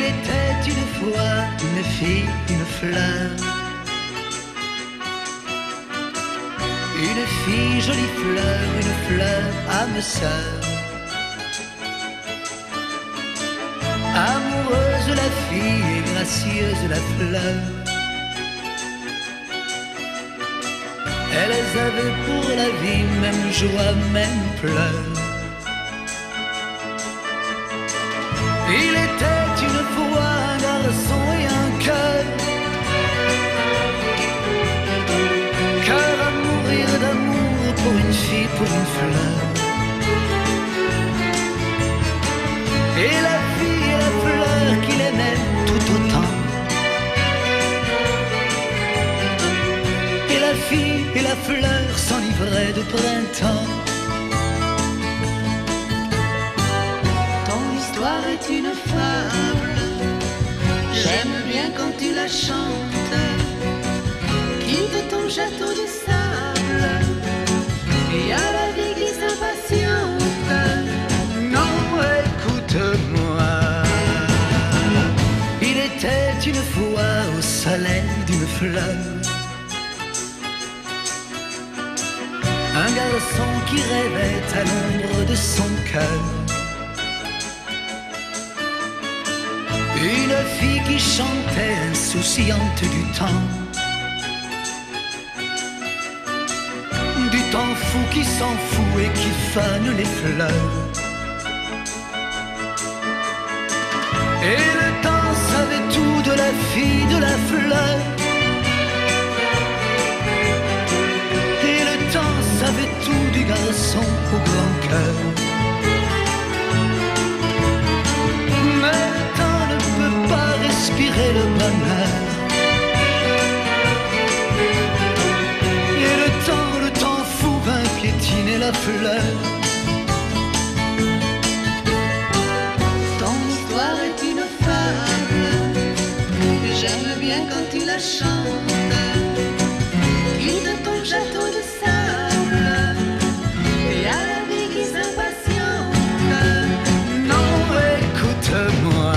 était une fois une fille, une fleur. Une fille, jolie fleur, une fleur, âme sœur. Amoureuse la fille et gracieuse la fleur. Elles avaient pour la vie même joie, même pleurs. Il était une fois un garçon et un cœur. Cœur à mourir d'amour pour une fille, pour une fleur. Et la fille et la fleur qu'il aimait tout autant. Et la fille et la fleur s'enivraient de printemps. Ton histoire est une fable, j'aime bien quand tu la chantes. Quitte ton château de sable et à la vie qui s'impatiente. Non, écoute-moi. Il était une fois au soleil d'une fleur un garçon qui rêvait à l'ombre de son cœur. Une fille qui chantait insouciante du temps. Du temps fou qui s'en fout et qui fane les fleurs. Et le temps savait tout de la fille, de la fleur. Et le temps savait tout du garçon au grand cœur. Mais le temps ne peut pas respirer le bonheur. Et le temps fou vint piétiner la fleur. Ton histoire est une fable, j'aime bien quand tu la chantes. Quitte ton château de sable et à la vie qui s'impatiente. Non, écoute-moi.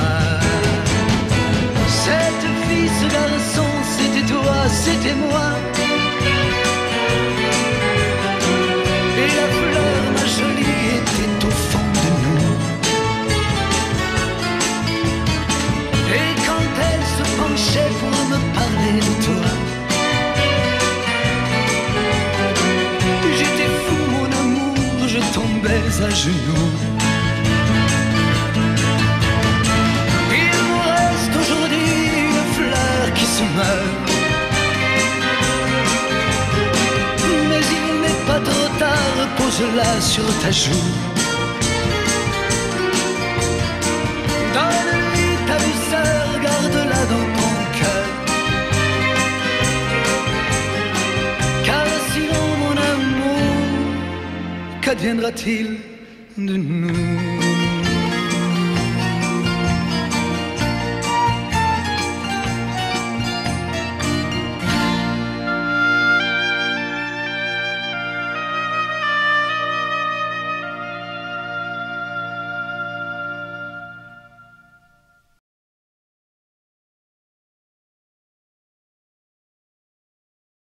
Cette fille, ce garçon, c'était toi, c'était moi. Et la fleur, ma jolie, était au fond de nous. Et quand elle se penchait pour me parler de toi, j'étais fou, mon amour, je tombais à genoux. Il nous reste aujourd'hui une fleur qui se meurt. Mais il n'est pas trop tard, pose-la sur ta joue. Donne-lui ta douceur, garde-la dans ton cœur. Car sinon, mon amour, qu'adviendra-t-il de nous?